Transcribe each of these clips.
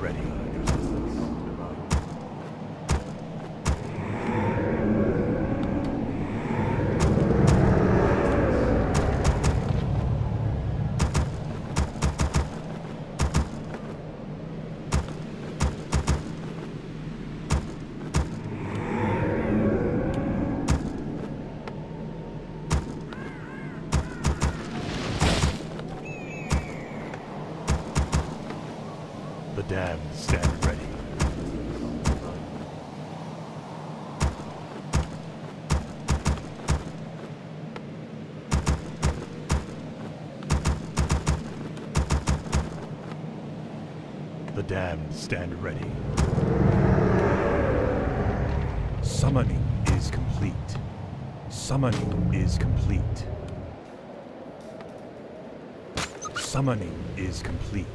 ready. The dam stand ready. The dam stand ready. Summoning is complete. Summoning is complete. Summoning is complete.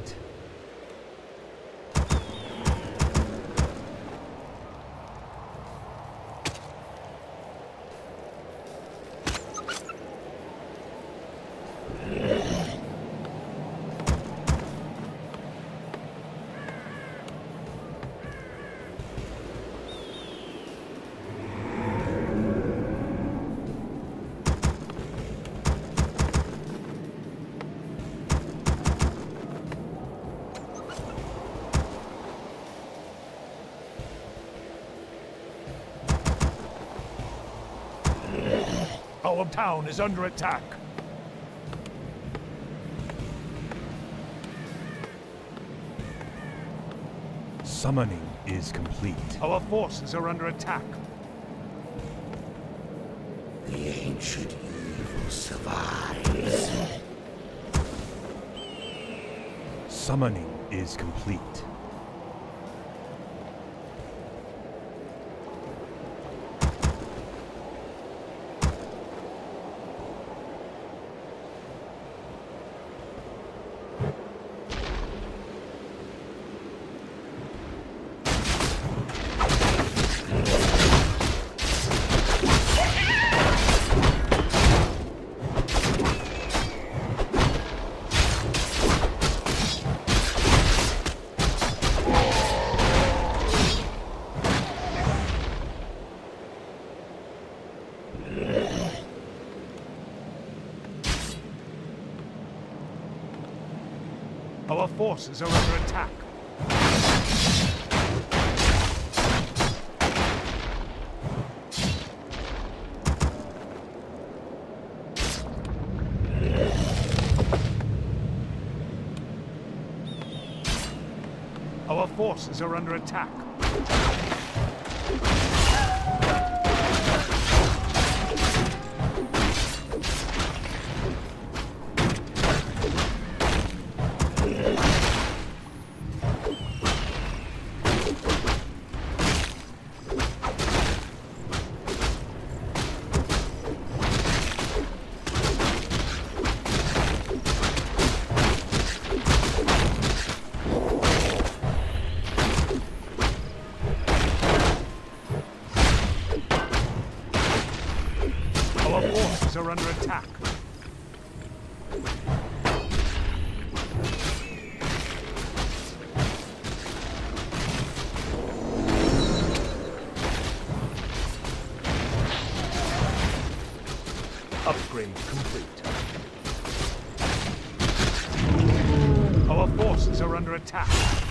Our town is under attack. Summoning is complete. Our forces are under attack. The ancient evil survives. Summoning is complete. Our forces are under attack. Our forces are under attack. Our forces are under attack. Upgrade complete. Our forces are under attack.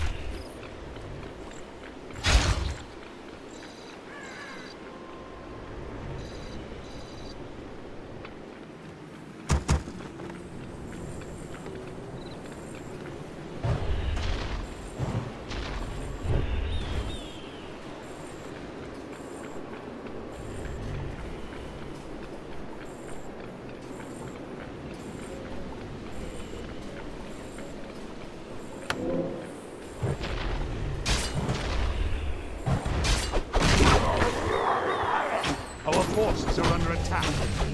Our forces are under attack.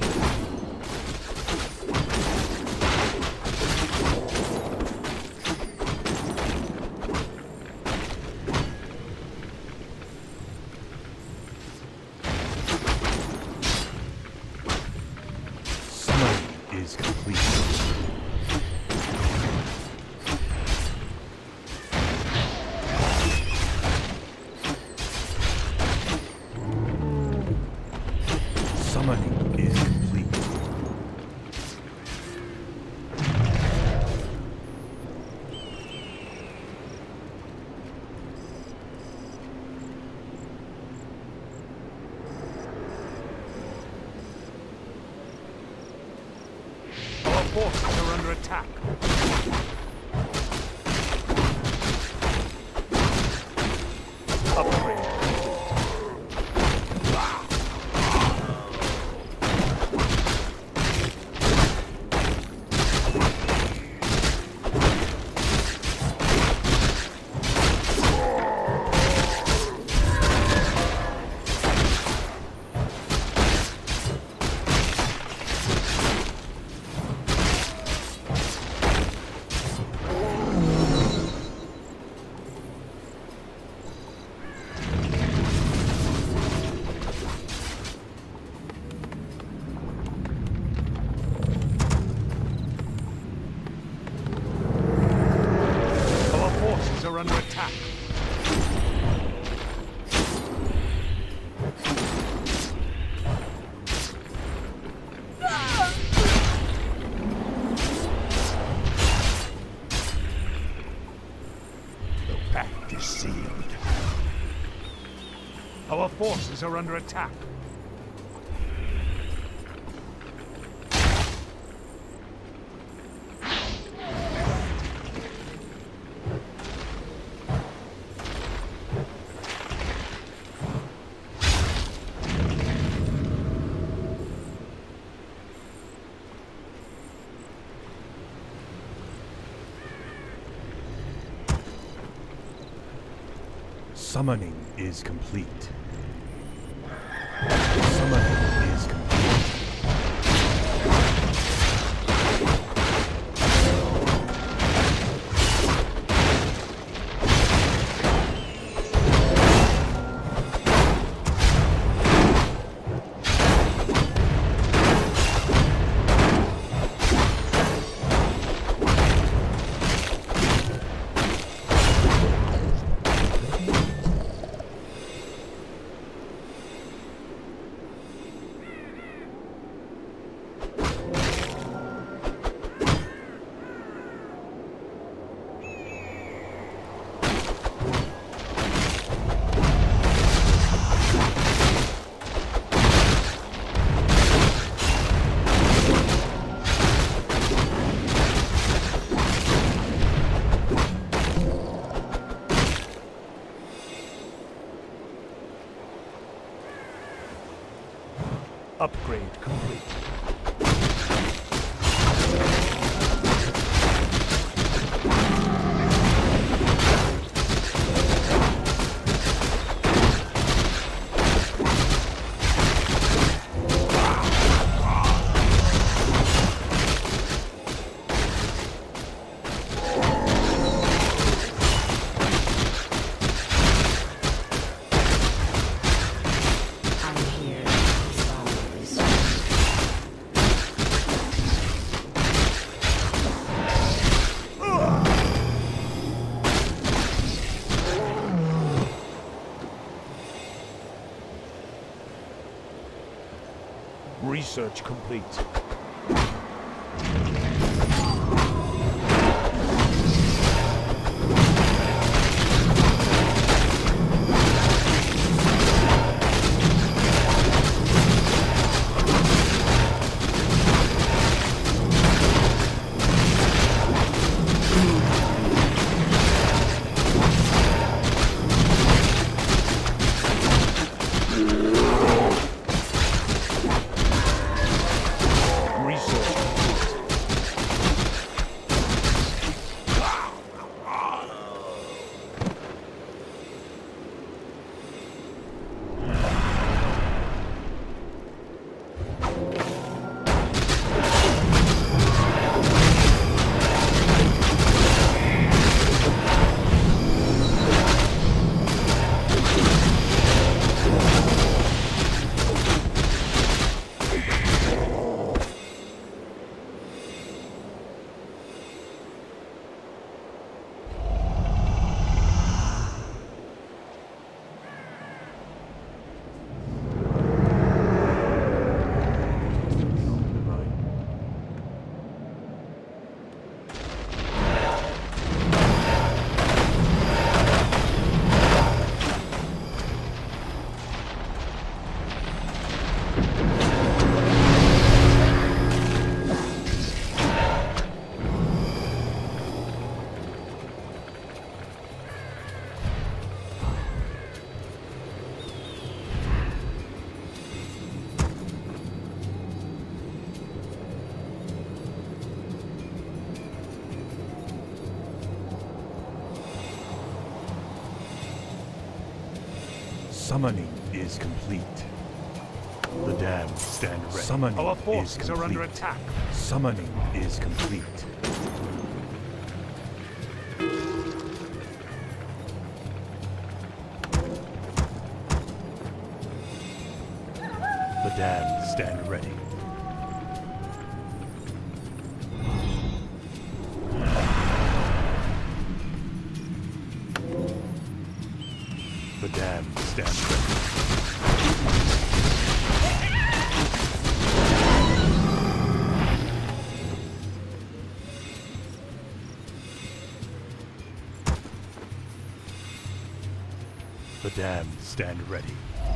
Summoning is complete. forces are under attack. Upgrade. Are under attack. The pact is sealed. Our forces are under attack. Summoning is complete. Summoning is complete. Upgrade complete. Research complete. Summoning is complete. The damned stand ready. Summoning Our is forces complete. are under attack. Summoning is complete. The damned stand ready. The damned stand ready. The damned stand ready.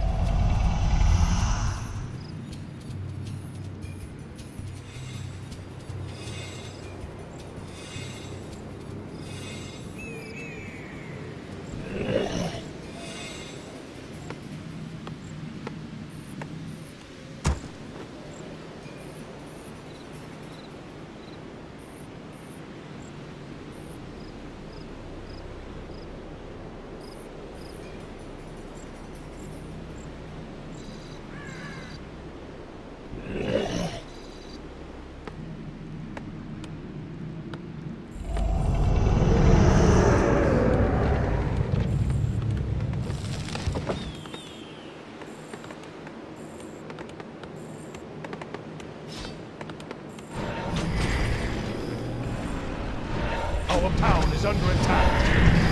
Our town is under attack.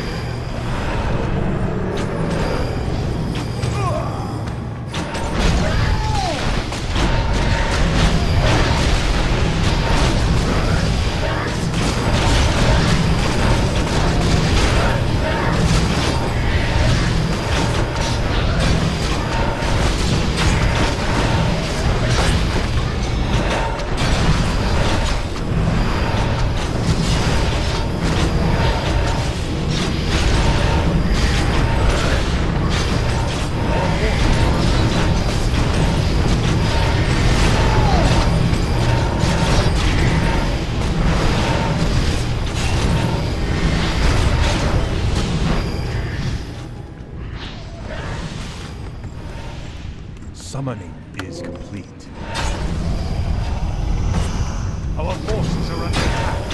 Summoning is complete. Our forces are under attack.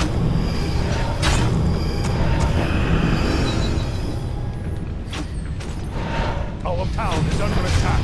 Our town is under attack.